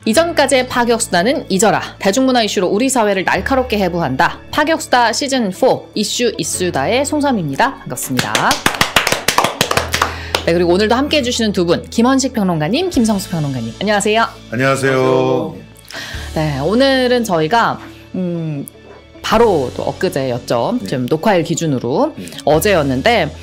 이전까지의 파격수다는 잊어라. 대중문화 이슈로 우리 사회를 날카롭게 해부한다. 파격수다 시즌4 이슈 이슈다의 송삼입니다. 반갑습니다. 네, 그리고 오늘도 함께해 주시는 두 분, 김헌식 평론가님, 김성수 평론가님. 안녕하세요. 안녕하세요. 네, 오늘은 저희가 바로 또 엊그제였죠. 지금 녹화일 기준으로 어제였는데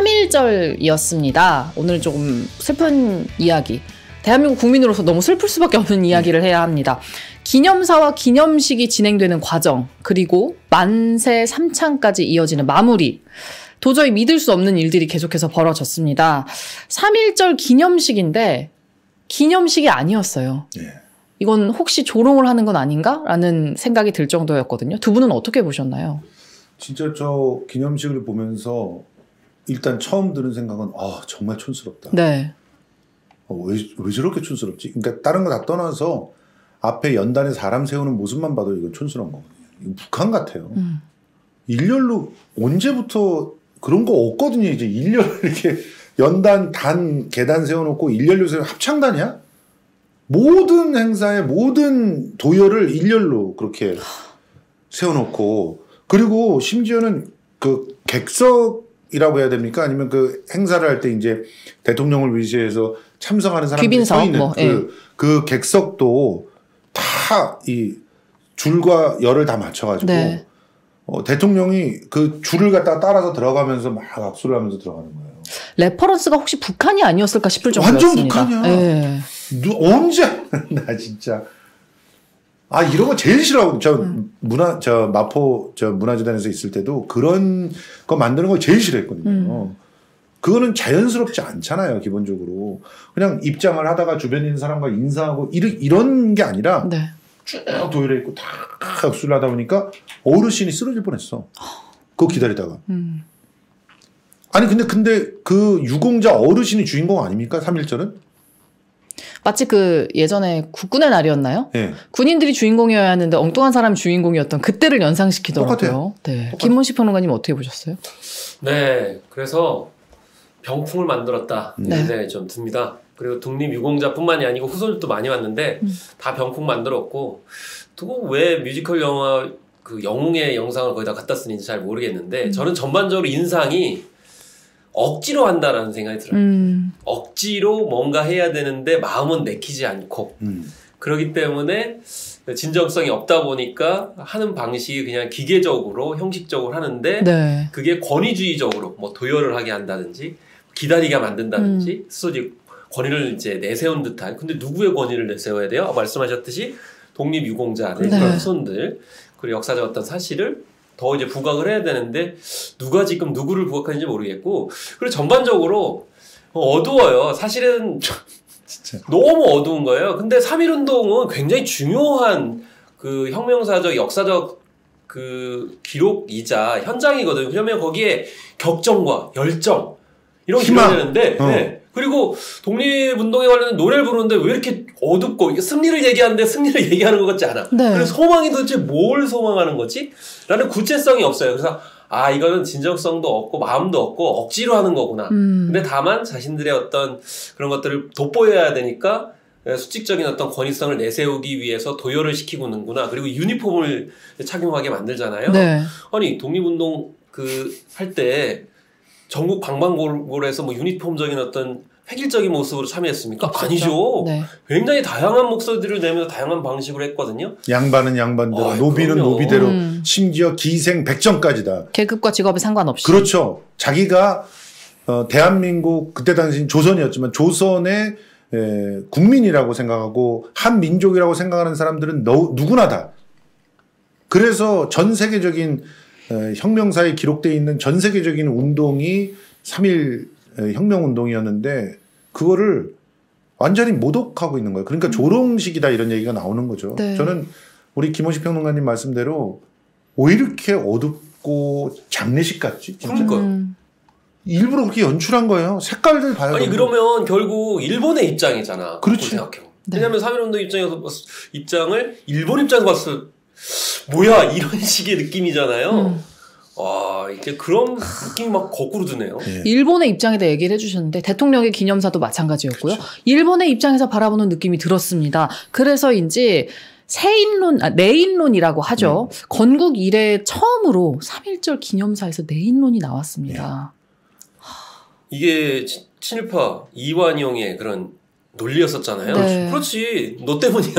3.1절이었습니다. 오늘 조금 슬픈 이야기. 대한민국 국민으로서 너무 슬플 수밖에 없는 이야기를 해야 합니다. 기념사와 기념식이 진행되는 과정, 그리고 만세 3창까지 이어지는 마무리. 도저히 믿을 수 없는 일들이 계속해서 벌어졌습니다. 3.1절 기념식인데 기념식이 아니었어요. 이건 혹시 조롱을 하는 건 아닌가? 라는 생각이 들 정도였거든요. 두 분은 어떻게 보셨나요? 진짜 저 기념식을 보면서 일단 처음 드는 생각은 정말 촌스럽다. 네. 왜 저렇게 촌스럽지? 그러니까 다른 거 다 떠나서 앞에 연단에 사람 세우는 모습만 봐도 이건 촌스러운 거거든요. 이거 북한 같아요. 일렬로 언제부터 그런 거 없거든요. 이제 일렬로 이렇게 연단 단 계단 세워놓고 일렬로 세워 합창단이야? 모든 행사에 모든 도열을 일렬로 그렇게 세워놓고, 그리고 심지어는 그 객석이라고 해야 됩니까? 아니면 그 행사를 할 때 이제 대통령을 위시해서 참석하는 사람들이 서 있는 그 객석도 다 이 줄과 열을 다 맞춰가지고 네. 대통령이 그 줄을 갖다 따라서 들어가면서 막 악수를 하면서 들어가는 거예요. 레퍼런스가 혹시 북한이 아니었을까 싶을 정도였습니다. 완전 북한이야. 네. 언제? 나 진짜 이런 거 제일 싫어하고 마포 문화재단에서 있을 때도 그런 거 만드는 거 제일 싫어했거든요. 그거는 자연스럽지 않잖아요. 기본적으로 그냥 입장을 하다가 주변에 있는 사람과 인사하고 이런 게 아니라 네. 쭉 도열해 있고 다 악수를 하다 보니까 어르신이 쓰러질 뻔했어. 그거 기다리다가. 아니 근데 그 유공자 어르신이 주인공 아닙니까? 3.1절은? 마치 그 예전에 국군의 날이었나요? 네. 군인들이 주인공이어야 하는데 엉뚱한 사람이 주인공이었던 그때를 연상시키더라고요. 똑같아요. 네. 김헌식 평론가님 어떻게 보셨어요? 네, 그래서 병풍을 만들었다 이런 생각이 좀 듭니다. 그리고 독립유공자뿐만이 아니고 후손들도 많이 왔는데 다 병풍 만들었고, 또 왜 뮤지컬 영화 그 영웅의 영상을 거기다 갖다 쓰는지 잘 모르겠는데 저는 전반적으로 인상이 억지로 한다라는 생각이 들어요. 억지로 뭔가 해야 되는데 마음은 내키지 않고 그렇기 때문에 진정성이 없다 보니까 하는 방식이 그냥 기계적으로 형식적으로 하는데 네. 그게 권위주의적으로 뭐 도열을 하게 한다든지 기다리게 만든다든지 스스로 권위를 이제 내세운 듯한, 근데 누구의 권위를 내세워야 돼요? 말씀하셨듯이 독립유공자들, 그런 후손들, 그리고 역사적 어떤 사실을 더 이제 부각을 해야 되는데 누가 지금 누구를 부각하는지 모르겠고, 그리고 전반적으로 어두워요. 사실은 진짜. 너무 어두운 거예요. 근데 3.1운동은 굉장히 중요한 그 혁명사적, 역사적 그 기록이자 현장이거든요. 그러면 거기에 격정과 열정 이런 게 기록되는데, 네. 그리고 독립운동에 관련된 노래를 부르는데 왜 이렇게 어둡고, 승리를 얘기하는데 승리를 얘기하는 것 같지 않아. 네. 그래서 소망이 도대체 뭘 소망하는 거지? 라는 구체성이 없어요. 그래서 이거는 진정성도 없고 마음도 없고 억지로 하는 거구나. 근데 다만 자신들의 어떤 그런 것들을 돋보여야 되니까 수직적인 어떤 권위성을 내세우기 위해서 도열을 시키고는구나. 그리고 유니폼을 착용하게 만들잖아요. 네. 아니 독립운동 할 때 전국 방방골골에서 뭐 유니폼적인 어떤 획일적인 모습으로 참여했습니까? 없었죠. 아니죠. 네. 굉장히 다양한 목소리들을 내면서 다양한 방식으로 했거든요. 양반은 양반대로, 노비는 그럼요. 노비대로, 심지어 기생 백정까지다. 계급과 직업에 상관없이. 그렇죠. 자기가 대한민국, 그때 당시 조선이었지만 조선의 국민이라고 생각하고 한 민족이라고 생각하는 사람들은 누구나 다. 그래서 전 세계적인 혁명사에 기록되어 있는 전 세계적인 운동이 3.1 혁명운동이었는데 그거를 완전히 모독하고 있는 거예요. 그러니까 조롱식이다 이런 얘기가 나오는 거죠. 네. 저는 우리 김헌식 평론가님 말씀대로 왜 이렇게 어둡고 장례식 같지? 진짜? 그러니까요. 일부러 그렇게 연출한 거예요. 색깔들 봐요. 아니 그러면 결국 일본의 입장이잖아. 그렇지. 생각해. 네. 왜냐하면 3.1운동 입장을 일본 입장에서 봤을 때 뭐야 이런 식의 느낌이잖아요. 와, 이제 그런 느낌이 막 거꾸로 드네요. 예. 일본의 입장에 대해 얘기를 해주셨는데 대통령의 기념사도 마찬가지였고요. 그렇죠. 일본의 입장에서 바라보는 느낌이 들었습니다. 그래서인지 내인론이라고 하죠. 건국 이래 처음으로 3.1절 기념사에서 내인론이 나왔습니다. 이게 친일파 이완용의 그런 논리였었잖아요. 네. 그렇지, 너 때문이야.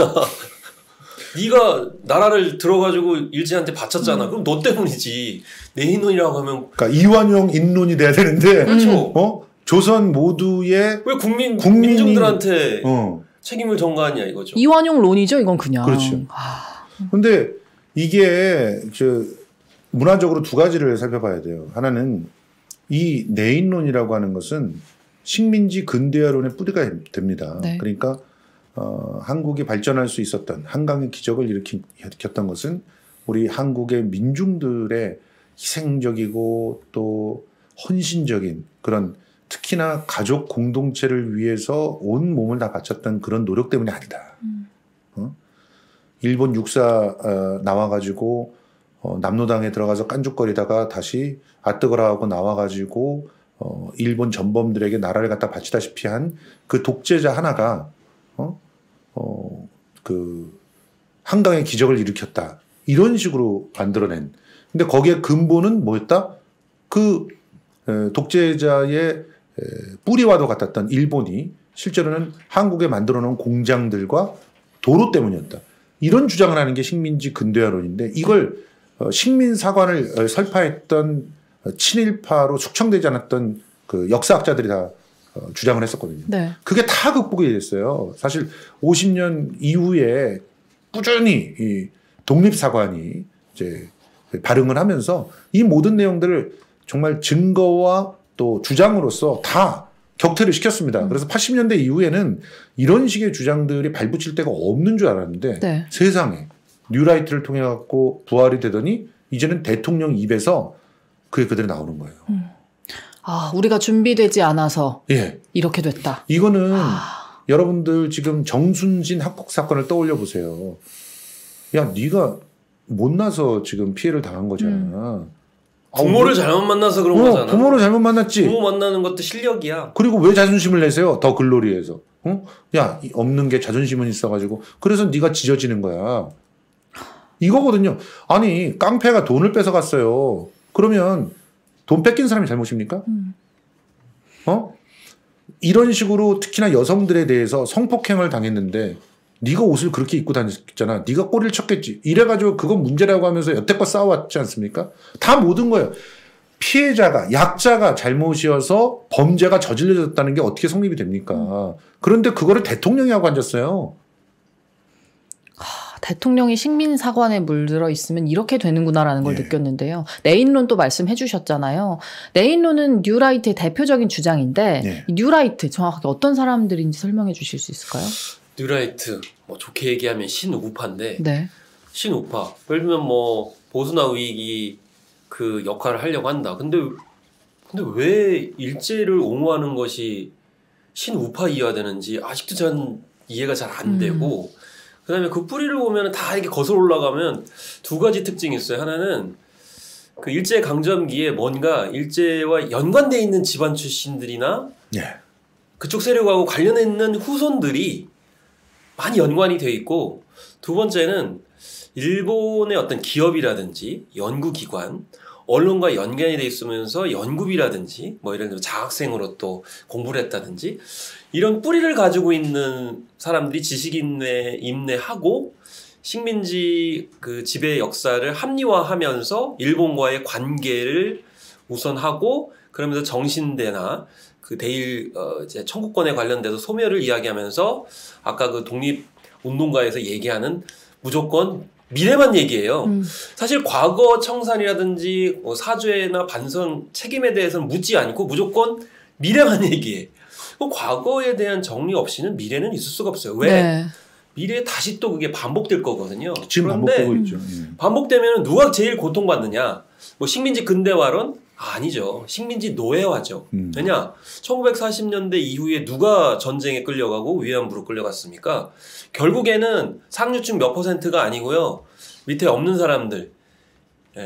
네가 나라를 들어가지고 일제한테 바쳤잖아. 그럼 너 때문이지. 내인론이라고 하면 그러니까 이완용 인론이 돼야 되는데 그렇죠. 조선 모두의 왜 국민이- 민중들한테 책임을 전가하냐 이거죠. 이완용 론이죠. 이건 그냥. 그렇죠. 근데 이게 문화적으로 두 가지를 살펴봐야 돼요. 하나는 이 내인론이라고 하는 것은 식민지 근대화론의 뿌리가 됩니다. 네. 그러니까 한국이 발전할 수 있었던 한강의 기적을 일으켰던 것은 우리 한국의 민중들의 희생적이고 또 헌신적인 그런 특히나 가족 공동체를 위해서 온 몸을 다 바쳤던 그런 노력 때문이 아니다. 일본 육사 나와가지고 남로당에 들어가서 깐죽거리다가 다시 아뜨거라 하고 나와가지고 일본 전범들에게 나라를 갖다 바치다시피 한 그 독재자 하나가 그 한강의 기적을 일으켰다. 이런 식으로 만들어낸. 근데 거기에 근본은 뭐였다? 그 독재자의 뿌리와도 같았던 일본이 실제로는 한국에 만들어 놓은 공장들과 도로 때문이었다. 이런 주장을 하는 게 식민지 근대화론인데 이걸 식민사관을 설파했던 친일파로 숙청되지 않았던 그 역사학자들이 다 주장을 했었거든요. 네. 그게 다 극복이 됐어요. 사실 50년 이후에 꾸준히 이 독립사관이 이제 발응을 하면서 이 모든 내용들을 정말 증거와 또 주장으로서 다 격퇴를 시켰습니다. 그래서 80년대 이후에는 이런 식의 주장들이 발붙일 데가 없는 줄 알았는데 네. 세상에 뉴라이트를 통해 갖고 부활이 되더니 이제는 대통령 입에서 그게 그대로 나오는 거예요. 우리가 준비되지 않아서 예. 이렇게 됐다. 이거는 여러분들 지금 정순신 학폭 사건을 떠올려 보세요. 야, 네가 못나서 지금 피해를 당한 거잖아. 부모를 잘못 만나서 그런 거잖아. 부모를 잘못 만났지. 부모 만나는 것도 실력이야. 그리고 왜 자존심을 내세요? 더 글로리에서. 야, 없는 게 자존심은 있어가지고. 그래서 네가 지져지는 거야. 이거거든요. 아니, 깡패가 돈을 뺏어갔어요. 그러면 돈 뺏긴 사람이 잘못입니까? 이런 식으로 특히나 여성들에 대해서 성폭행을 당했는데 네가 옷을 그렇게 입고 다녔잖아. 네가 꼬리를 쳤겠지. 이래가지고 그건 문제라고 하면서 여태껏 싸워왔지 않습니까? 다 모든 거예요. 피해자가 약자가 잘못이어서 범죄가 저질러졌다는 게 어떻게 성립이 됩니까? 그런데 그거를 대통령이 하고 앉았어요. 대통령이 식민사관에 물들어 있으면 이렇게 되는구나라는 걸 느꼈는데요. 내인론도 말씀해 주셨잖아요. 내인론은 뉴라이트의 대표적인 주장인데 이 뉴라이트 정확하게 어떤 사람들인지 설명해 주실 수 있을까요? 뉴라이트 뭐 좋게 얘기하면 신우파인데 네. 신우파 예를 들면 뭐 보수나 우익이 그 역할을 하려고 한다. 근데 왜 일제를 옹호하는 것이 신우파 이해되는지 아직도 전 이해가 잘 안 되고 그다음에 그 뿌리를 보면 다 이렇게 거슬러 올라가면 두 가지 특징이 있어요. 하나는 그 일제 강점기에 뭔가 일제와 연관돼 있는 집안 출신들이나 그쪽 세력하고 관련해 있는 후손들이 많이 연관이 돼 있고 두 번째는 일본의 어떤 기업이라든지 연구기관, 언론과 연관이 돼 있으면서 연구비라든지 뭐 예를 들면 장학생으로 또 공부를 했다든지 이런 뿌리를 가지고 있는 사람들이 지식 인내하고 식민지 그 지배 역사를 합리화하면서 일본과의 관계를 우선하고 그러면서 정신대나 그 대일 이제 청구권에 관련돼서 소멸을 이야기하면서 아까 그 독립운동가에서 얘기하는 무조건 미래만 얘기해요. 사실 과거 청산이라든지 뭐 사죄나 반성 책임에 대해서는 묻지 않고 무조건 미래만 얘기해. 과거에 대한 정리 없이는 미래는 있을 수가 없어요. 왜? 네. 미래에 다시 또 그게 반복될 거거든요. 지금 그런데 반복되고 있죠. 반복되면 누가 제일 고통받느냐? 뭐 식민지 근대화론? 아니죠. 식민지 노예화죠. 왜냐? 1940년대 이후에 누가 전쟁에 끌려가고 위안부로 끌려갔습니까? 결국에는 상류층 몇 %가 아니고요. 밑에 없는 사람들. 예.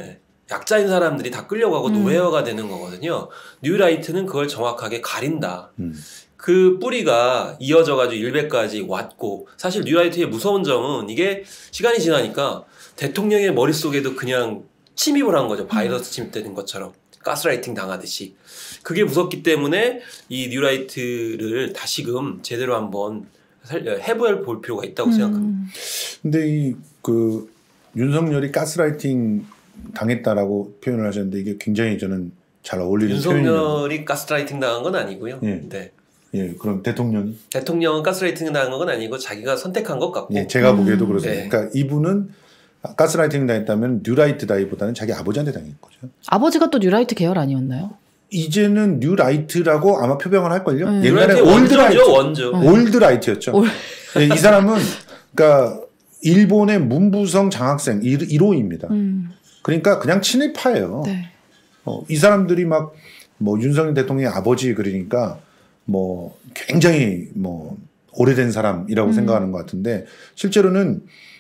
약자인 사람들이 다 끌려가고 노예어가 되는 거거든요. 뉴라이트는 그걸 정확하게 가린다. 그 뿌리가 이어져가지고 일베까지 왔고 사실 뉴라이트의 무서운 점은 이게 시간이 지나니까 대통령의 머릿속에도 그냥 침입을 한 거죠. 바이러스 침입되는 것처럼 가스라이팅 당하듯이. 그게 무섭기 때문에 이 뉴라이트를 다시금 제대로 한번 해볼 볼 필요가 있다고 생각합니다. 근데 이 그 윤석열이 가스라이팅 당했다라고 표현을 하셨는데 이게 굉장히 저는 잘 어울리는 표현이에요. 윤석열이 가스라이팅 당한 건 아니고요. 예. 네. 예, 그럼 대통령은 가스라이팅 당한 건 아니고 자기가 선택한 것 같고. 예, 제가 보기에도 그렇습니다. 네. 그러니까 이분은 가스라이팅 당했다면 뉴라이트다기보다는 자기 아버지한테 당한 거죠. 아버지가 또 뉴라이트 계열 아니었나요? 이제는 뉴라이트라고 아마 표명을 할걸요. 옛날에 올드라이트. 원조. 올드라이트였죠. 예, 이 사람은 그러니까 일본의 문부성 장학생 1호입니다. 그러니까 그냥 친일파예요. 네. 이 사람들이 막 뭐 윤석열 대통령의 아버지 그러니까 뭐 굉장히 뭐 오래된 사람이라고 생각하는 것 같은데 실제로는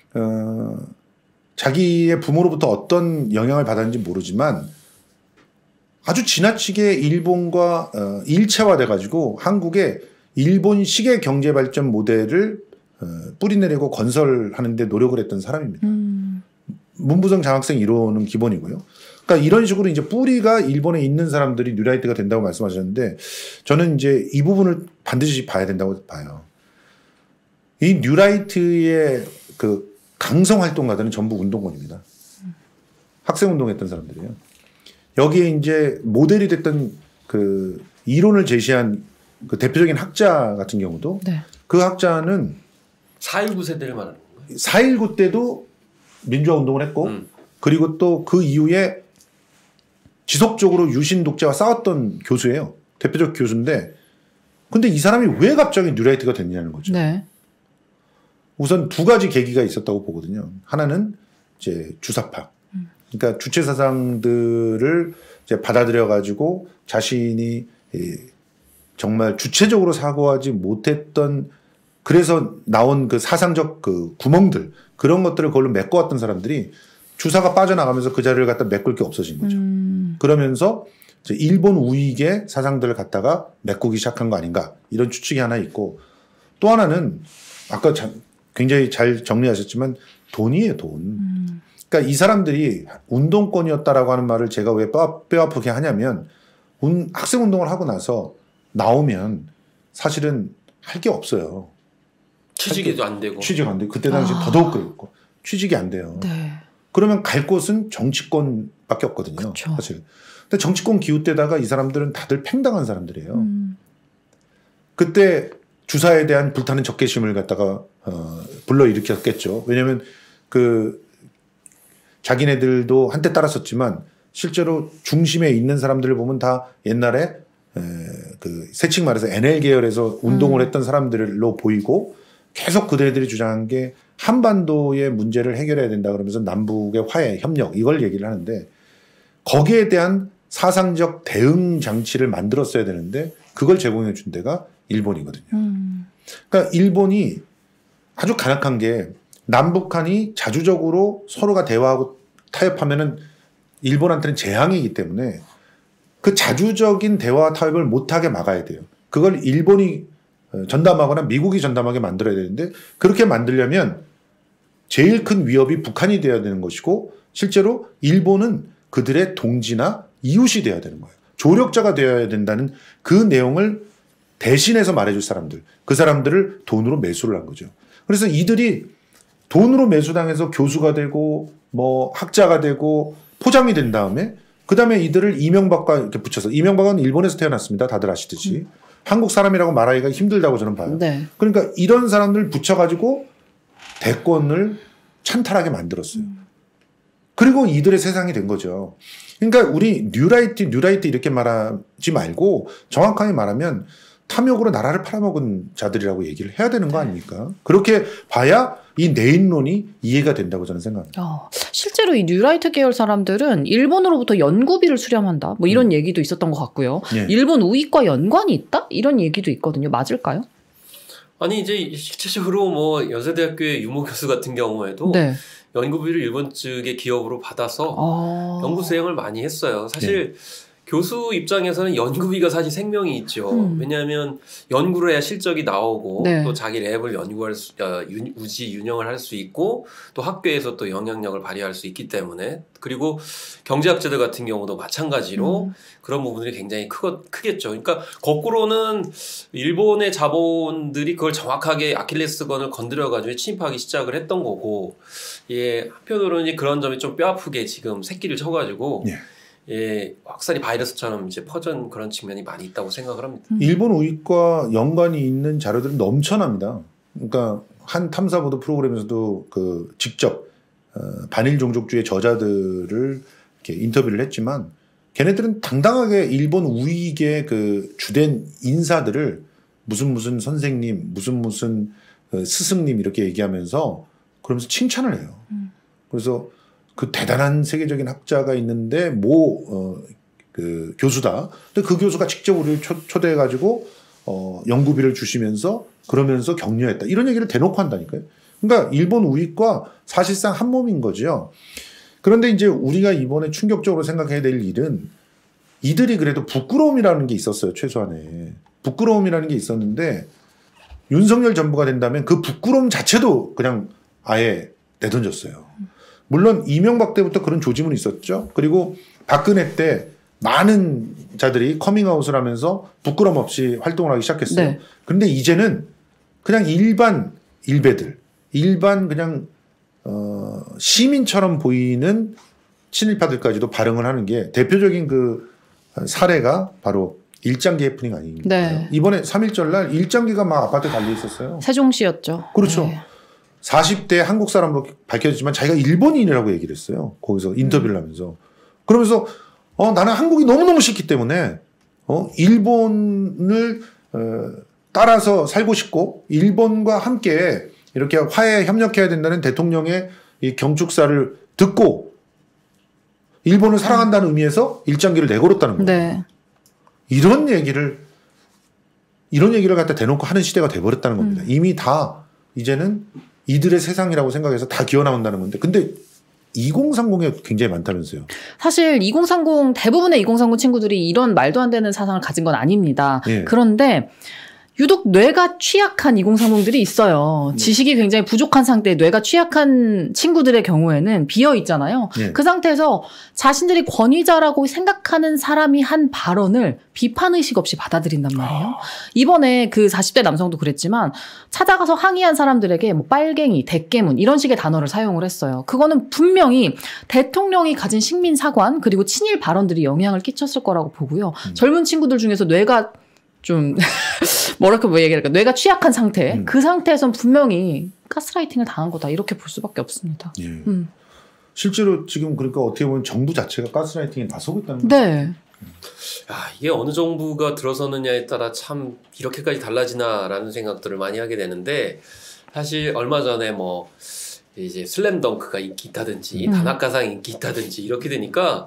자기의 부모로부터 어떤 영향을 받았는지 모르지만 아주 지나치게 일본과 일체화돼 가지고 한국의 일본식의 경제 발전 모델을 뿌리내리고 건설하는 데 노력을 했던 사람입니다. 문부성 장학생 1호는 기본이고요. 그러니까 이런 식으로 이제 뿌리가 일본에 있는 사람들이 뉴라이트가 된다고 말씀하셨는데 저는 이제 이 부분을 반드시 봐야 된다고 봐요. 이 뉴라이트의 그 강성 활동가들은 전부 운동권입니다. 학생 운동했던 사람들이에요. 여기에 이제 모델이 됐던 그 이론을 제시한 그 대표적인 학자 같은 경우도 네. 그 학자는 4.19 세대를 말하는 거예요. 4.19 때도 민주화 운동을 했고 그리고 또 그 이후에 지속적으로 유신 독재와 싸웠던 교수예요. 대표적 교수인데 근데 이 사람이 왜 갑자기 뉴라이트가 됐냐는 거죠. 네. 우선 두 가지 계기가 있었다고 보거든요. 하나는 이제 주사파. 그러니까 주체 사상들을 이제 받아들여 가지고 자신이 정말 주체적으로 사고하지 못했던 그래서 나온 그 사상적 그 구멍들 그런 것들을 그걸로 메꿔왔던 사람들이 주사가 빠져나가면서 그 자리를 갖다 메꿀 게 없어진 거죠. 그러면서 이제 일본 우익의 사상들을 갖다가 메꾸기 시작한 거 아닌가 이런 추측이 하나 있고 또 하나는 아까 굉장히 잘 정리하셨지만 돈이에요, 돈. 그러니까 이 사람들이 운동권이었다라고 하는 말을 제가 왜 뼈 아프게 하냐면 학생 운동을 하고 나서 나오면 사실은 할 게 없어요. 취직도 안 되고. 취직 안 되고. 그때 당시 더더욱 그랬고. 취직이 안 돼요. 네. 그러면 갈 곳은 정치권밖에 없거든요. 그쵸. 사실. 근데 정치권 기우 때다가 이 사람들은 다들 팽당한 사람들이에요. 그때 주사에 대한 불타는 적개심을 갖다가 불러일으켰겠죠. 왜냐하면 그 자기네들도 한때 따랐었지만 실제로 중심에 있는 사람들을 보면 다 옛날에 그 세칙 말해서 NL 계열에서 운동을 했던 사람들로 보이고 계속 그들이 주장한 게 한반도의 문제를 해결해야 된다 그러면서 남북의 화해, 협력 이걸 얘기를 하는데 거기에 대한 사상적 대응 장치를 만들었어야 되는데 그걸 제공해 준 데가 일본이거든요. 그러니까 일본이 아주 간악한 게 남북한이 자주적으로 서로가 대화하고 타협하면은 일본한테는 재앙이기 때문에 그 자주적인 대화 타협을 못하게 막아야 돼요. 그걸 일본이 전담하거나 미국이 전담하게 만들어야 되는데 그렇게 만들려면 제일 큰 위협이 북한이 되어야 되는 것이고 실제로 일본은 그들의 동지나 이웃이 되어야 되는 거예요. 조력자가 되어야 된다는 그 내용을 대신해서 말해줄 사람들. 그 사람들을 돈으로 매수를 한 거죠. 그래서 이들이 돈으로 매수당해서 교수가 되고 뭐 학자가 되고 포장이 된 다음에 그 다음에 이들을 이명박과 이렇게 붙여서 이명박은 일본에서 태어났습니다. 다들 아시듯이. 한국 사람이라고 말하기가 힘들다고 저는 봐요. 네. 그러니까 이런 사람들 붙여가지고 대권을 찬탈하게 만들었어요. 그리고 이들의 세상이 된 거죠. 그러니까 우리 뉴라이트 이렇게 말하지 말고 정확하게 말하면 탐욕으로 나라를 팔아먹은 자들이라고 얘기를 해야 되는 거 아닙니까? 그렇게 봐야 이 내인론이 이해가 된다고 저는 생각합니다. 실제로 이 뉴라이트 계열 사람들은 일본으로부터 연구비를 수령한다. 뭐 이런 얘기도 있었던 것 같고요. 예. 일본 우익과 연관이 있다? 이런 얘기도 있거든요. 맞을까요? 아니 이제 실제적으로 뭐 연세대학교의 유모 교수 같은 경우에도 네. 연구비를 일본 측의 기업으로 받아서 연구 수행을 많이 했어요. 사실 교수 입장에서는 연구비가 사실 생명이 있죠. 왜냐하면 연구를 해야 실적이 나오고 네. 또 자기 랩을 연구할 수, 우지 운영을 할 수 있고 또 학교에서 또 영향력을 발휘할 수 있기 때문에 그리고 경제학자들 같은 경우도 마찬가지로 그런 부분들이 굉장히 크겠죠. 그러니까 거꾸로는 일본의 자본들이 그걸 정확하게 아킬레스건을 건드려가지고 침입하기 시작을 했던 거고 예, 한편으로는 이제 그런 점이 좀 뼈아프게 지금 새끼를 쳐가지고 예, 확산이 바이러스처럼 이제 퍼진 그런 측면이 많이 있다고 생각을 합니다. 일본 우익과 연관이 있는 자료들은 넘쳐납니다. 그러니까 한 탐사보도 프로그램에서도 그 직접 반일 종족주의 저자들을 이렇게 인터뷰를 했지만 걔네들은 당당하게 일본 우익의 그 주된 인사들을 무슨 선생님, 무슨 스승님 이렇게 얘기하면서 그러면서 칭찬을 해요. 그래서 그 대단한 세계적인 학자가 있는데 그 교수다. 근데 그 교수가 직접 우리를 초대해가지고 연구비를 주시면서 그러면서 격려했다. 이런 얘기를 대놓고 한다니까요. 그러니까 일본 우익과 사실상 한 몸인 거죠. 그런데 이제 우리가 이번에 충격적으로 생각해야 될 일은 이들이 그래도 부끄러움이라는 게 있었어요. 최소한에. 부끄러움이라는 게 있었는데 윤석열 정부가 된다면 그 부끄러움 자체도 그냥 아예 내던졌어요. 물론 이명박 때부터 그런 조짐은 있었죠. 그리고 박근혜 때 많은 자들이 커밍아웃을 하면서 부끄럼 없이 활동을 하기 시작했어요. 네. 그런데 이제는 그냥 일반 일베들, 일반 그냥 시민처럼 보이는 친일파들까지도 발응을 하는 게 대표적인 그 사례가 바로 일장기 해프닝 아닙니까? 네. 이번에 3.1절 날 일장기가 막 아파트에 달려 있었어요. 세종시였죠. 그렇죠. 네. 40대 한국 사람으로 밝혀졌지만 자기가 일본인이라고 얘기를 했어요. 거기서 인터뷰를 하면서. 그러면서 나는 한국이 너무너무 싫기 때문에 일본을 따라서 살고 싶고 일본과 함께 이렇게 화해에 협력해야 된다는 대통령의 이 경축사를 듣고 일본을 사랑한다는 의미에서 일장기를 내걸었다는 거예요. 네. 이런 얘기를 갖다 대놓고 하는 시대가 돼버렸다는 겁니다. 이미 다 이제는 이들의 세상이라고 생각해서 다 기어 나온다는 건데, 근데 2030에 굉장히 많다면서요. 사실 2030 대부분의 2030 친구들이 이런 말도 안 되는 사상을 가진 건 아닙니다. 예. 그런데 유독 뇌가 취약한 2030들이 있어요. 지식이 굉장히 부족한 상태에 뇌가 취약한 친구들의 경우에는 비어 있잖아요. 예. 그 상태에서 자신들이 권위자라고 생각하는 사람이 한 발언을 비판의식 없이 받아들인단 말이에요. 이번에 그 40대 남성도 그랬지만 찾아가서 항의한 사람들에게 뭐 빨갱이, 대깨문 이런 식의 단어를 사용을 했어요. 그거는 분명히 대통령이 가진 식민사관 그리고 친일 발언들이 영향을 끼쳤을 거라고 보고요. 젊은 친구들 중에서 뇌가 좀 뭐랄까 뭐 얘기할까 뇌가 취약한 상태 그 상태에선 분명히 가스라이팅을 당한 거다 이렇게 볼 수밖에 없습니다. 예. 실제로 지금 그러니까 어떻게 보면 정부 자체가 가스라이팅에 나서고 있다는 거죠. 네. 이게 어느 정부가 들어서느냐에 따라 참 이렇게까지 달라지나라는 생각들을 많이 하게 되는데 사실 얼마 전에 뭐 이제 슬램덩크가 인기 있다든지 다나카상 인기 있다든지 이렇게 되니까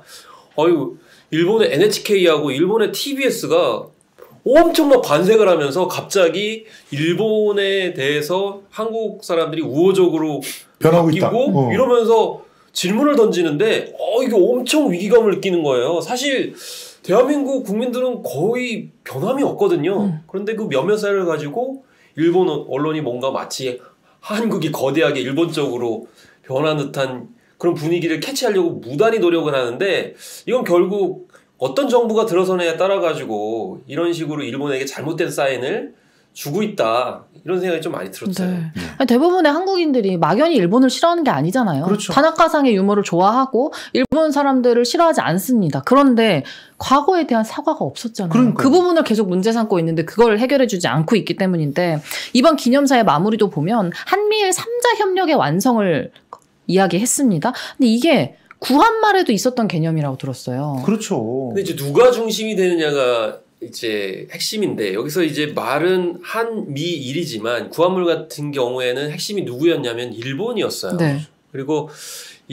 일본의 NHK하고 일본의 TBS가 엄청 막 반색을 하면서 갑자기 일본에 대해서 한국 사람들이 우호적으로 변하고 있다. 이러면서 질문을 던지는데 이게 엄청 위기감을 느끼는 거예요. 사실 대한민국 국민들은 거의 변함이 없거든요. 그런데 그 몇몇 사례를 가지고 일본 언론이 뭔가 마치 한국이 거대하게 일본 쪽으로 변한 듯한 그런 분위기를 캐치하려고 무단히 노력을 하는데 이건 결국 어떤 정부가 들어서냐에 따라 가지고 이런 식으로 일본에게 잘못된 사인을 주고 있다 이런 생각이 좀 많이 들었어요. 네. 아니, 대부분의 한국인들이 막연히 일본을 싫어하는 게 아니잖아요. 그렇죠. 다나카상의 유머를 좋아하고 일본 사람들을 싫어하지 않습니다. 그런데 과거에 대한 사과가 없었잖아요. 그러니까요. 그 부분을 계속 문제 삼고 있는데 그걸 해결해주지 않고 있기 때문인데 이번 기념사의 마무리도 보면 한미일 3자 협력의 완성을 이야기했습니다. 근데 이게 구한말에도 있었던 개념이라고 들었어요. 그렇죠. 근데 이제 누가 중심이 되느냐가 이제 핵심인데 여기서 이제 말은 한미일이지만 구한말 같은 경우에는 핵심이 누구였냐면 일본이었어요. 네. 그리고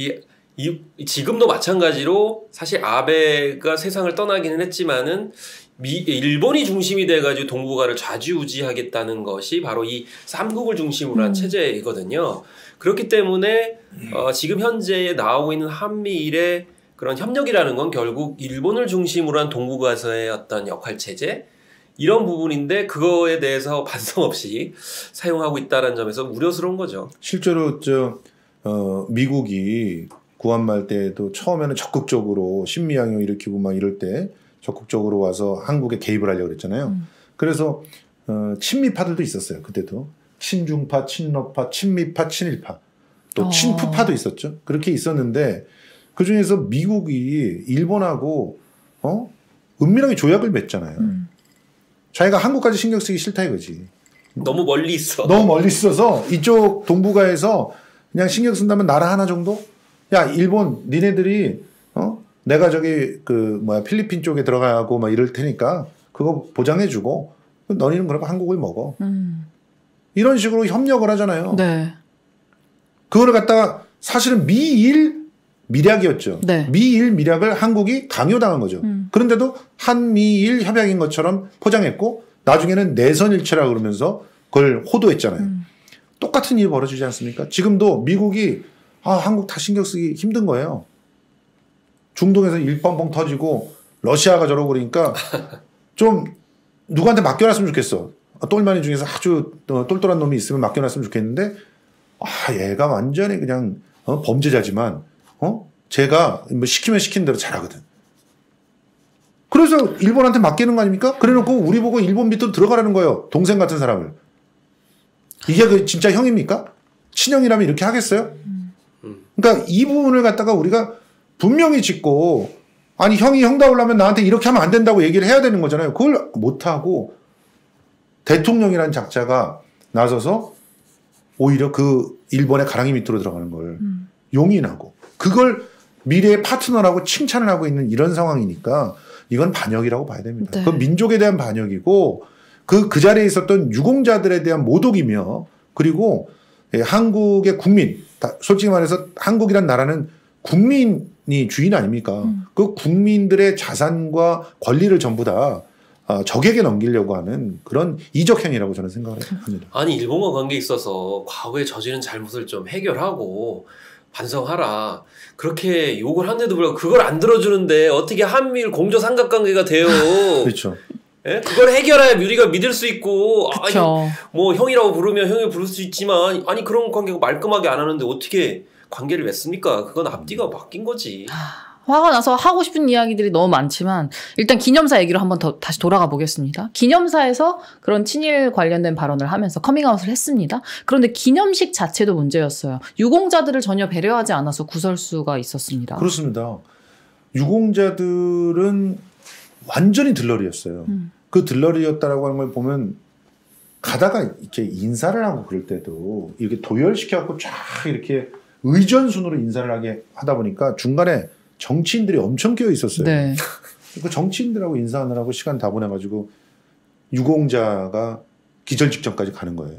지금도 마찬가지로 사실 아베가 세상을 떠나기는 했지만은 일본이 중심이 돼가지고 동북아를 좌지우지하겠다는 것이 바로 이 삼국을 중심으로 한 체제이거든요. 그렇기 때문에 지금 현재 나오고 있는 한미일의 그런 협력이라는 건 결국 일본을 중심으로 한 동북아에서의 어떤 역할 체제 이런 부분인데 그거에 대해서 반성 없이 사용하고 있다는 점에서 우려스러운 거죠. 실제로 미국이 구한말 때도 처음에는 적극적으로 신미양요 일으키고 막 이럴 때 적극적으로 와서 한국에 개입을 하려고 그랬잖아요. 그래서 친미파들도 있었어요. 그때도 친중파, 친러파, 친미파, 친일파 또 친푸파도 있었죠. 그렇게 있었는데 그중에서 미국이 일본하고 은밀하게 조약을 맺잖아요. 자기가 한국까지 신경 쓰기 싫다 이거지. 너무 멀리 있어. 너무 멀리 있어서 이쪽 동북아에서 그냥 신경 쓴다면 나라 하나 정도? 야 일본 니네들이 내가 저기 필리핀 쪽에 들어가고 막 이럴 테니까 그거 보장해주고 너희는 그러면 한국을 먹어. 이런 식으로 협력을 하잖아요. 네. 그거를 갖다가 사실은 미일 밀약이었죠. 네. 미일 밀약을 한국이 강요당한 거죠. 그런데도 한미일 협약인 것처럼 포장했고 나중에는 내선일체라 그러면서 그걸 호도했잖아요. 똑같은 일이 벌어지지 않습니까? 지금도 미국이 한국 다 신경 쓰기 힘든 거예요. 중동에서 일뻥뻥 터지고 러시아가 저러고 그러니까 좀 누구한테 맡겨놨으면 좋겠어. 똘마니 중에서 아주 똘똘한 놈이 있으면 맡겨놨으면 좋겠는데 얘가 완전히 그냥 범죄자지만 제가 뭐 시키면 시킨 대로 잘하거든. 그래서 일본한테 맡기는 거 아닙니까? 그래놓고 우리 보고 일본 밑으로 들어가라는 거예요. 동생 같은 사람을. 이게 진짜 형입니까? 친형이라면 이렇게 하겠어요? 그러니까 이 부분을 갖다가 우리가 분명히 짚고 아니 형이 형다우려면 나한테 이렇게 하면 안 된다고 얘기를 해야 되는 거잖아요. 그걸 못하고 대통령이라는 작자가 나서서 오히려 그 일본의 가랑이 밑으로 들어가는 걸 용인하고 그걸 미래의 파트너라고 칭찬을 하고 있는 이런 상황이니까 이건 반역이라고 봐야 됩니다. 네. 그건 민족에 대한 반역이고 그 자리에 있었던 유공자들에 대한 모독이며 그리고 한국의 국민 솔직히 말해서 한국이란 나라는 국민이 주인 아닙니까? 그 국민들의 자산과 권리를 전부 다 적에게 넘기려고 하는 그런 이적행위라고 저는 생각을 합니다. 아니 일본과 관계에 있어서 과거에 저지른 잘못을 좀 해결하고 반성하라. 그렇게 욕을 한데도 불구하고 그걸 안 들어주는데 어떻게 한미일 공조 삼각관계가 돼요. 그렇죠. 예? 그걸 해결해야 우리가 믿을 수 있고 아니, 그쵸. 뭐 형이라고 부르면 형이 부를 수 있지만 아니 그런 관계가 말끔하게 안 하는데 어떻게 관계를 맺습니까? 그건 앞뒤가 바뀐 거지. 화가 나서 하고 싶은 이야기들이 너무 많지만 일단 기념사 얘기로 한번 더 다시 돌아가 보겠습니다. 기념사에서 그런 친일 관련된 발언을 하면서 커밍아웃을 했습니다. 그런데 기념식 자체도 문제였어요. 유공자들을 전혀 배려하지 않아서 구설수가 있었습니다. 그렇습니다. 유공자들은 완전히 들러리였어요. 그 들러리였다라고 하는 걸 보면 가다가 이렇게 인사를 하고 그럴 때도 이렇게 도열시켜갖고 쫙 이렇게 의전순으로 인사를 하다 보니까 중간에 정치인들이 엄청 끼어 있었어요. 네. 그 정치인들하고 인사하느라고 시간 다 보내가지고 유공자가 기절 직전까지 가는 거예요.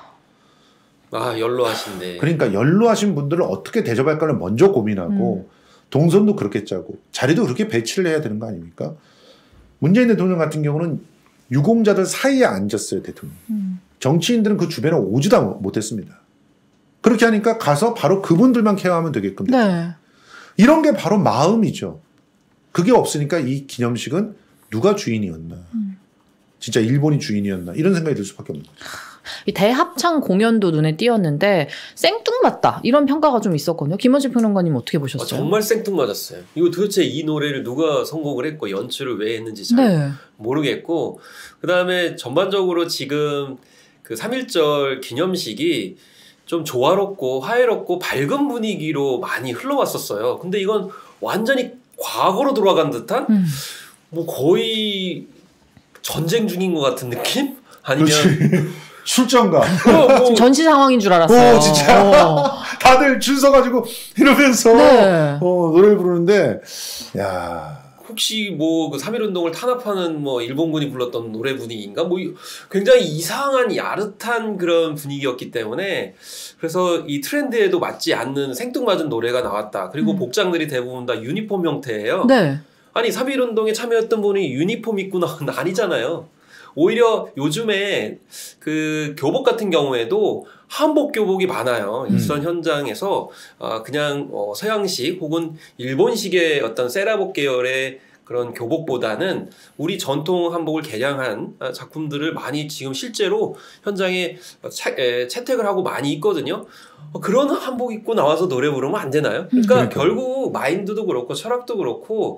연로하신데. 그러니까 연로하신 분들을 어떻게 대접할까를 먼저 고민하고 동선도 그렇게 짜고 자리도 그렇게 배치를 해야 되는 거 아닙니까? 문재인 대통령 같은 경우는 유공자들 사이에 앉았어요, 대통령. 정치인들은 그 주변에 오지도 못했습니다. 그렇게 하니까 가서 바로 그분들만 케어하면 되게끔 됐죠. 네. 이런 게 바로 마음이죠. 그게 없으니까 이 기념식은 누가 주인이었나. 진짜 일본이 주인이었나. 이런 생각이 들 수밖에 없는 거죠. 이 대합창 공연도 눈에 띄었는데 생뚱맞다 이런 평가가 좀 있었거든요. 김원식 평론가님 어떻게 보셨어요? 정말 생뚱맞았어요. 이거 도대체 이 노래를 누가 선곡을 했고 연출을 왜 했는지 잘 네. 모르겠고 그다음에 전반적으로 지금 그 3.1절 기념식이 좀 조화롭고 화해롭고 밝은 분위기로 많이 흘러왔었어요. 근데 이건 완전히 과거로 돌아간 듯한 뭐 거의 전쟁 중인 것 같은 느낌? 아니면 출전가. 지금 전시 상황인 줄 알았어요. 진짜. 다들 줄 서가지고 이러면서 네. 노래를 부르는데 야. 혹시 뭐 그 3.1운동을 탄압하는 뭐 일본군이 불렀던 노래 분위기인가? 뭐 굉장히 이상한 야릇한 그런 분위기였기 때문에 그래서 이 트렌드에도 맞지 않는 생뚱맞은 노래가 나왔다. 그리고 복장들이 대부분 다 유니폼 형태예요. 네. 아니 3.1운동에 참여했던 분이 유니폼 입고 나온 아니잖아요. 오히려 요즘에 그 교복 같은 경우에도 한복 교복이 많아요. 일선 현장에서 그냥 서양식 혹은 일본식의 어떤 세라복 계열의 그런 교복보다는 우리 전통 한복을 개량한 작품들을 많이 지금 실제로 현장에 채택을 하고 많이 있거든요. 그런 한복 입고 나와서 노래 부르면 안 되나요? 그러니까 결국 마인드도 그렇고 철학도 그렇고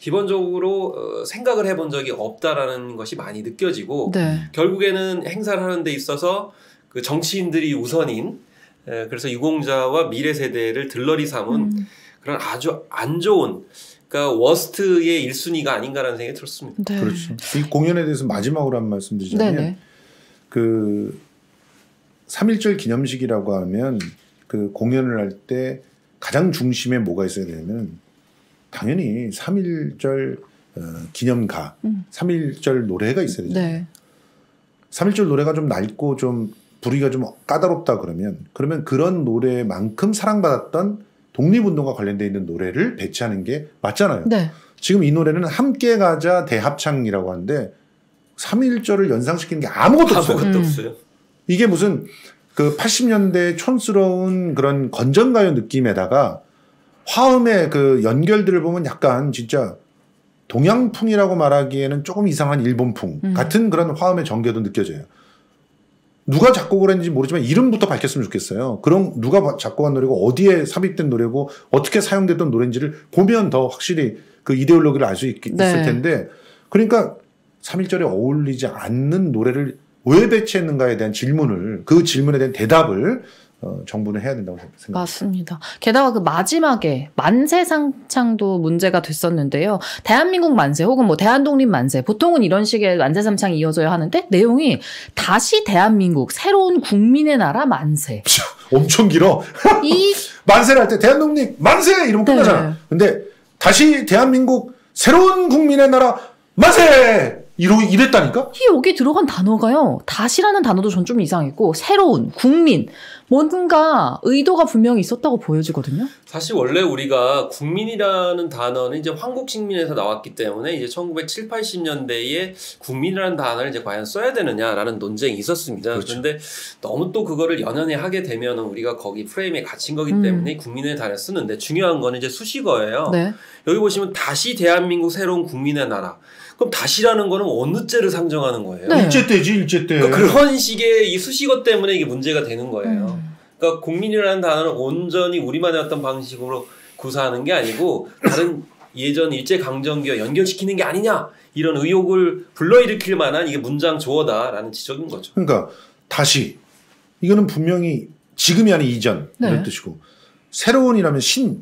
기본적으로 생각을 해본 적이 없다라는 것이 많이 느껴지고 네. 결국에는 행사를 하는 데 있어서 그 정치인들이 우선인 그래서 유공자와 미래 세대를 들러리 삼은 그런 아주 안 좋은 그러니까 워스트의 1순위가 아닌가라는 생각이 들었습니다. 네. 그렇죠. 이 공연에 대해서 마지막으로 한 말씀 드리자면 네네. 그 3.1절 기념식이라고 하면 그 공연을 할 때 가장 중심에 뭐가 있어야 되냐면 당연히 3.1절 기념가, 3.1절 노래가 있어야 되죠. 네. 3.1절 노래가 좀 낡고 좀 부르기가 좀 까다롭다 그러면 그런 노래만큼 사랑받았던 독립운동과 관련되어 있는 노래를 배치하는 게 맞잖아요. 네. 지금 이 노래는 함께 가자 대합창이라고 하는데 3.1절을 연상시키는 게 아무것도 없어요. 아무것도 없어요. 이게 무슨 그 80년대 촌스러운 그런 건전가요 느낌에다가 화음의 그 연결들을 보면 약간 진짜 동양풍이라고 말하기에는 조금 이상한 일본풍 같은 그런 화음의 전개도 느껴져요. 누가 작곡을 했는지 모르지만 이름부터 밝혔으면 좋겠어요. 그럼 누가 작곡한 노래고 어디에 삽입된 노래고 어떻게 사용됐던 노래인지를 보면 더 확실히 그 이데올로기를 알 수 있을 텐데 그러니까 3.1절에 어울리지 않는 노래를 왜 배치했는가에 대한 질문을 그 질문에 대한 대답을 정부는 해야 된다고 생각합니다. 맞습니다. 게다가 그 마지막에 만세상창도 문제가 됐었는데요. 대한민국 만세 혹은 뭐 대한독립 만세 보통은 이런 식의 만세삼창이 이어져야 하는데 내용이 다시 대한민국 새로운 국민의 나라 만세. 엄청 길어. 이 만세를 할 때 대한독립 만세 이러면 끝나잖아. 근데 다시 대한민국 새로운 국민의 나라 만세 이랬다니까? 여기 들어간 단어가요. 다시라는 단어도 전 좀 이상했고 새로운 국민 뭔가 의도가 분명히 있었다고 보여지거든요. 사실 원래 우리가 국민이라는 단어는 이제 황국식민에서 나왔기 때문에 이제 1970, 80년대에 국민이라는 단어를 이제 과연 써야 되느냐라는 논쟁이 있었습니다. 그렇죠. 그런데 너무 또 그거를 연연해 하게 되면 우리가 거기 프레임에 갇힌 거기 때문에 국민의 단어를 쓰는데 중요한 거는 이제 수식어예요. 네. 여기 보시면 다시 대한민국 새로운 국민의 나라. 그럼 다시라는 거는 어느 때를 상정하는 거예요? 네. 일제 때지 일제 때. 그러니까 그런 식의 이 수식어 때문에 이게 문제가 되는 거예요. 그러니까 국민이라는 단어는 온전히 우리만의 어떤 방식으로 구사하는 게 아니고 다른 예전 일제강점기와 연결시키는 게 아니냐 이런 의혹을 불러일으킬 만한 이게 문장 조어다라는 지적인 거죠. 그러니까 다시 이거는 분명히 지금이 아닌 이전 이런 뜻이고 새로운이라면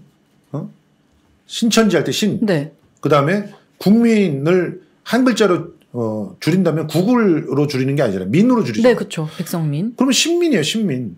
신천지 할 때 신. 네. 그다음에 국민을 한 글자로 줄인다면 국으로 줄이는 게 아니잖아요. 민으로 줄이죠. 네, 그렇죠. 백성민. 그러면 신민이에요, 신민.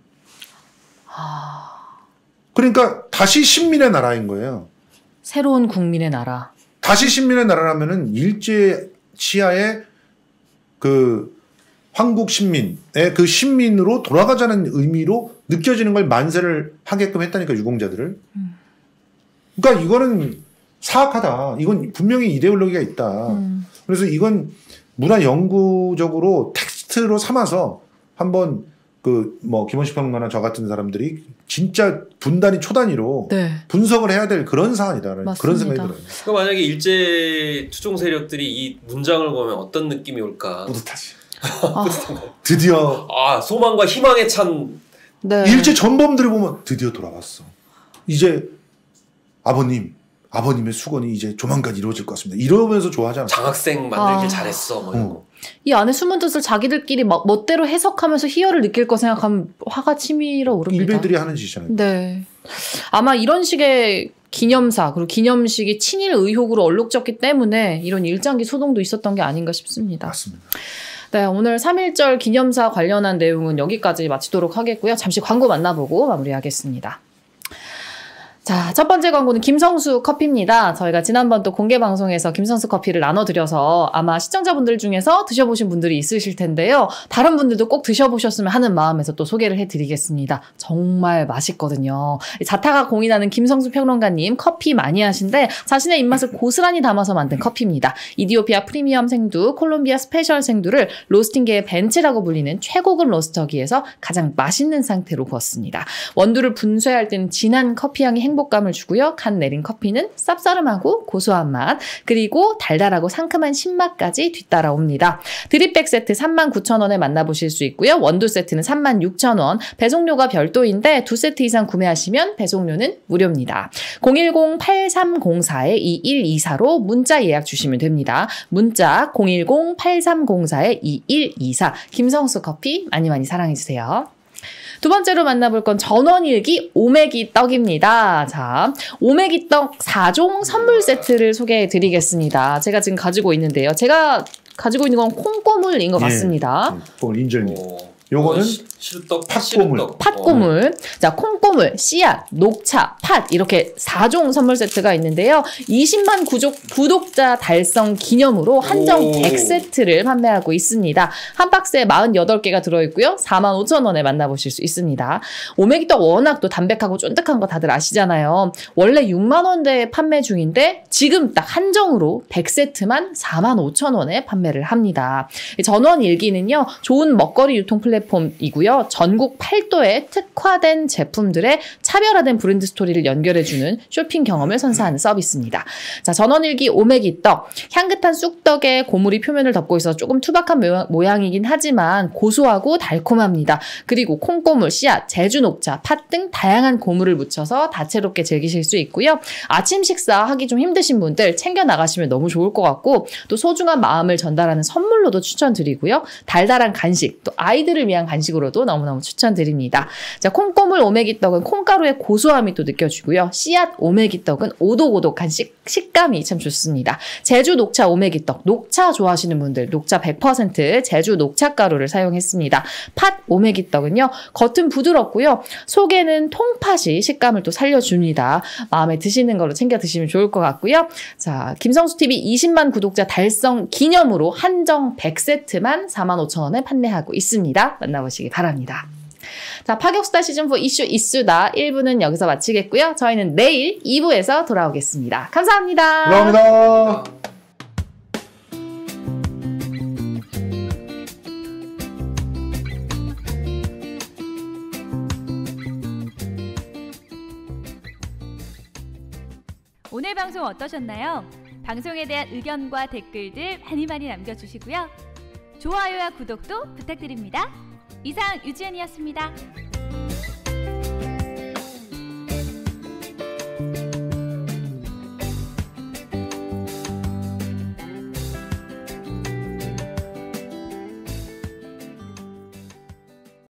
그러니까 다시 신민의 나라인 거예요. 새로운 국민의 나라. 다시 신민의 나라라면은 일제 치하의 그 황국 신민의 그 신민으로 돌아가자는 의미로 느껴지는 걸 만세를 하게끔 했다니까 유공자들을. 그러니까 이거는 사악하다. 이건 분명히 이데올로기가 있다. 그래서 이건 문화 연구적으로 텍스트로 삼아서 한번 그 뭐 김원식 평론가나 저 같은 사람들이 진짜 분단위 초단위로 분석을 해야 될 그런 사안이다라는 그런 생각이 들어요. 그러니까 만약에 일제 추종 세력들이 이 문장을 보면 어떤 느낌이 올까? 뿌듯하지. 드디어 소망과 희망에 찬 일제 전범들을 보면 드디어 돌아왔어. 이제 아버님의 수건이 이제 조만간 이루어질 것 같습니다. 이러면서 좋아하잖아. 장학생 만들길 잘했어. 뭐 이런 거. 이 안에 숨은 뜻을 자기들끼리 막 멋대로 해석하면서 희열을 느낄 거 생각하면 화가 치밀어 오릅니다. 일베들이 하는 짓이잖아요. 네. 아마 이런 식의 기념사 그리고 기념식이 친일 의혹으로 얼룩졌기 때문에 이런 일장기 소동도 있었던 게 아닌가 싶습니다. 맞습니다. 네, 오늘 3.1절 기념사 관련한 내용은 여기까지 마치도록 하겠고요. 잠시 광고 만나보고 마무리하겠습니다. 자, 첫 번째 광고는 김성수 커피입니다. 저희가 지난번 또 공개 방송에서 김성수 커피를 나눠드려서 아마 시청자분들 중에서 드셔보신 분들이 있으실 텐데요. 다른 분들도 꼭 드셔보셨으면 하는 마음에서 또 소개를 해드리겠습니다. 정말 맛있거든요. 자타가 공인하는 김성수 평론가님 커피 마니아신데 자신의 입맛을 고스란히 담아서 만든 커피입니다. 이디오피아 프리미엄 생두, 콜롬비아 스페셜 생두를 로스팅계의 벤츠라고 불리는 최고급 로스터기에서 가장 맛있는 상태로 구웠습니다. 원두를 분쇄할 때는 진한 커피향이 행복감을 주고요. 간 내린 커피는 쌉싸름하고 고소한 맛, 그리고 달달하고 상큼한 신맛까지 뒤따라옵니다. 드립백 세트 39,000원에 만나보실 수 있고요. 원두 세트는 36,000원, 배송료가 별도인데 2세트 이상 구매하시면 배송료는 무료입니다. 010-8304-2124로 문자 예약 주시면 됩니다. 문자 010-8304-2124 김성수 커피 많이 많이 사랑해주세요. 두 번째로 만나볼 건 전원일기 오메기 떡입니다. 자, 오메기 떡 4종 선물 세트를 소개해 드리겠습니다. 제가 지금 가지고 있는데요. 제가 가지고 있는 건 콩고물인 것 같습니다. 인절미. 요거는 시루떡, 팥고물. 팥고물. 자, 콩고물, 씨앗, 녹차, 팥 이렇게 4종 선물 세트가 있는데요. 20만 구독자 달성 기념으로 한정 100세트를 판매하고 있습니다. 한 박스에 48개가 들어있고요. 45,000원에 만나보실 수 있습니다. 오메기떡 워낙 또 담백하고 쫀득한 거 다들 아시잖아요. 원래 6만 원대에 판매 중인데 지금 딱 한정으로 100세트만 45,000원에 판매를 합니다. 전원일기는요. 좋은 먹거리 유통 플랫폼이고요. 전국 8도의 특화된 제품들의 차별화된 브랜드 스토리를 연결해주는 쇼핑 경험을 선사하는 서비스입니다. 자, 전원일기 오메기떡. 향긋한 쑥떡에 고물이 표면을 덮고 있어서 조금 투박한 모양이긴 하지만 고소하고 달콤합니다. 그리고 콩고물, 씨앗, 제주녹차, 팥 등 다양한 고물을 묻혀서 다채롭게 즐기실 수 있고요. 아침 식사하기 좀 힘드신 분들 챙겨 나가시면 너무 좋을 것 같고 또 소중한 마음을 전달하는 선물로도 추천드리고요. 달달한 간식, 또 아이들을 위한 간식으로도 너무너무 추천드립니다. 자, 콩고물 오메기떡은 콩가루의 고소함이 또 느껴지고요. 씨앗 오메기떡은 오독오독한 식감이 참 좋습니다. 제주 녹차 오메기떡, 녹차 좋아하시는 분들 녹차 100% 제주 녹차가루를 사용했습니다. 팥 오메기떡은요. 겉은 부드럽고요. 속에는 통팥이 식감을 또 살려줍니다. 마음에 드시는 걸로 챙겨 드시면 좋을 것 같고요. 자, 김성수TV 20만 구독자 달성 기념으로 한정 100세트만 45,000원에 판매하고 있습니다. 만나보시기 바랍니다. 자, 파격수다 시즌4 이슈 이슈다 1부는 여기서 마치겠고요. 저희는 내일 2부에서 돌아오겠습니다. 감사합니다. 감사합니다. 오늘 방송 어떠셨나요? 방송에 대한 의견과 댓글들 많이 남겨주시고요. 좋아요와 구독도 부탁드립니다. 이상 유지연이었습니다.